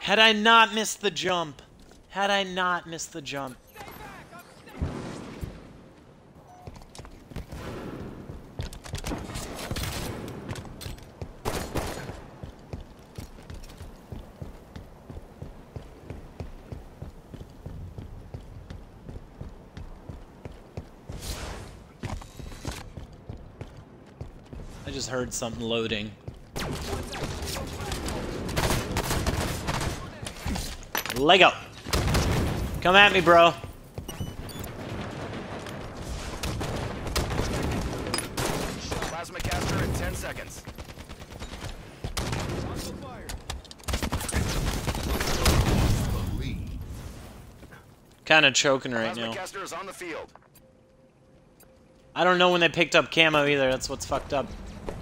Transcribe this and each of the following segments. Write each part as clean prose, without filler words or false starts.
Had I not missed the jump. Had I not missed the jump. I just heard something loading. Lego! Come at me, bro. Plasma caster in 10 seconds. Kind of choking right Plasma now. caster is on the field. I don't know when they picked up camo either. That's what's fucked up.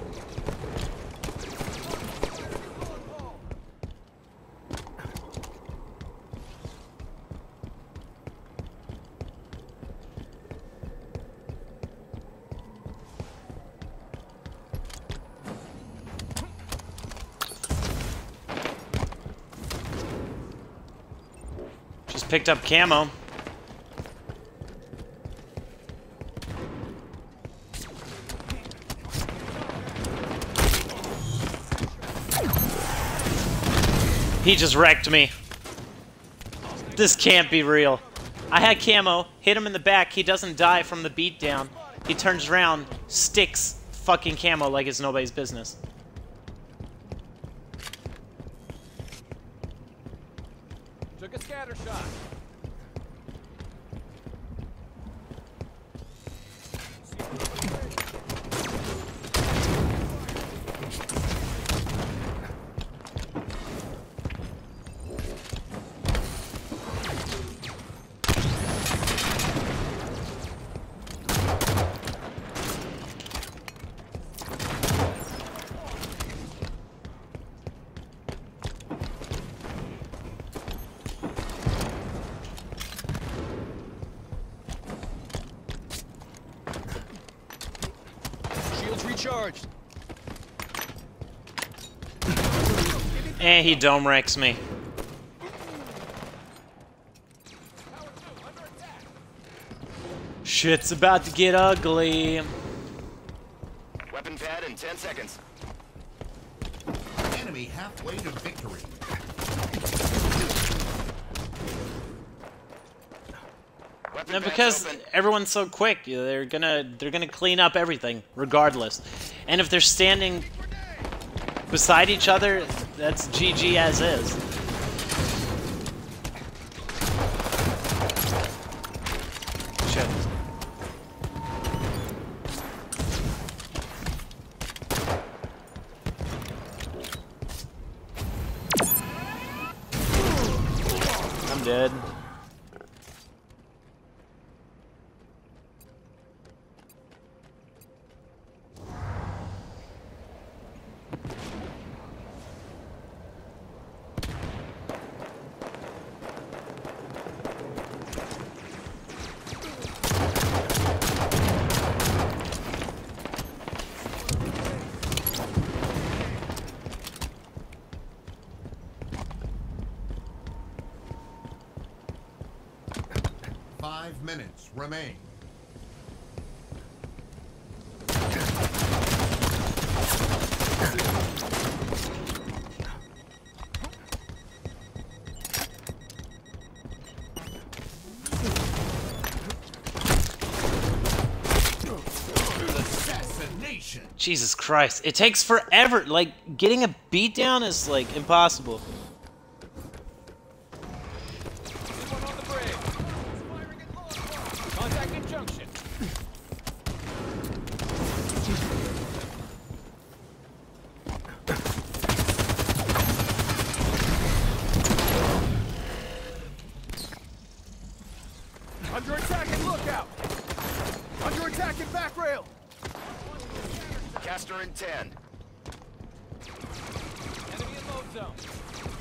Just picked up camo. He just wrecked me. This can't be real. I had camo, hit him in the back, he doesn't die from the beatdown. He turns around, sticks fucking camo like it's nobody's business. Took a scatter shot. Shields recharged. And he dome wrecks me. Shit's about to get ugly. Weapon pad in 10 seconds. Enemy halfway to victory. Weapon No, pad's because open. everyone's so quick, they're gonna clean up everything, regardless. And if they're standing beside each other, that's GG as is. Shit. I'm dead. Five minutes remain. Assassination. Jesus Christ. It takes forever. Like, getting a beatdown is, like, impossible. One on the bridge. Contact in junction. Under attack and lookout. Under attack and back rail. Caster in 10. Enemy in load zone.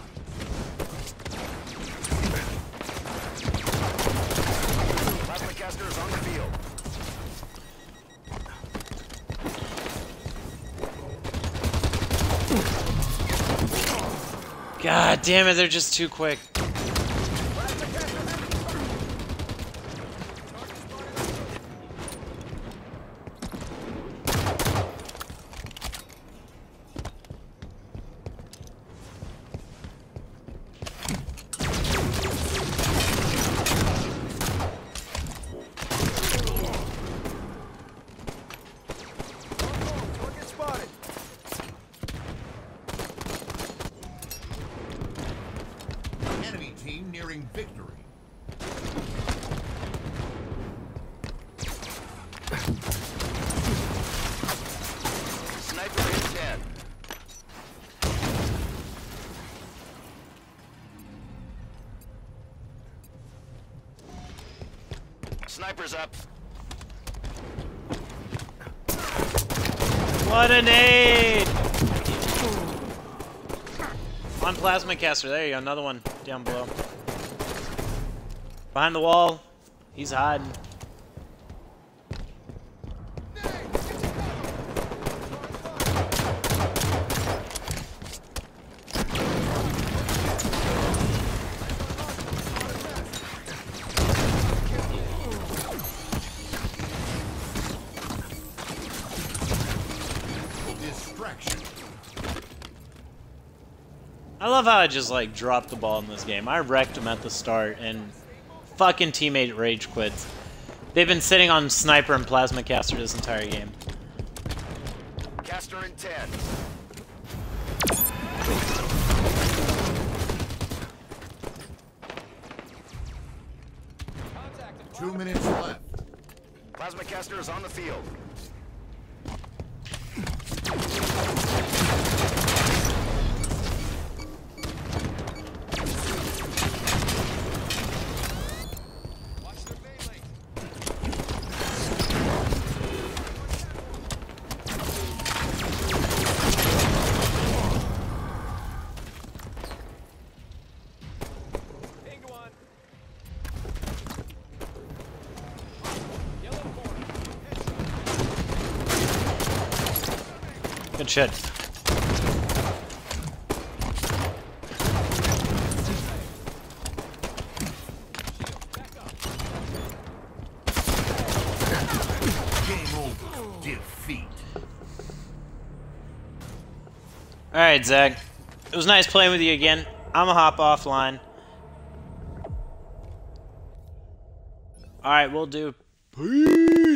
God damn it, they're just too quick. Enemy team nearing victory. Sniper hit 10. Sniper's up. What a nade! On plasma caster, there you go, another one down below. Behind the wall, he's hiding. Distraction. I love how I just like dropped the ball in this game. I wrecked him at the start and fucking teammate rage quits. They've been sitting on sniper and plasma caster this entire game. Caster in 10. 2 minutes left. Plasma caster is on the field. Good shit. Game over. Defeat. Alright, Zach. It was nice playing with you again. I'm gonna hop offline. Alright, we'll do. Peace.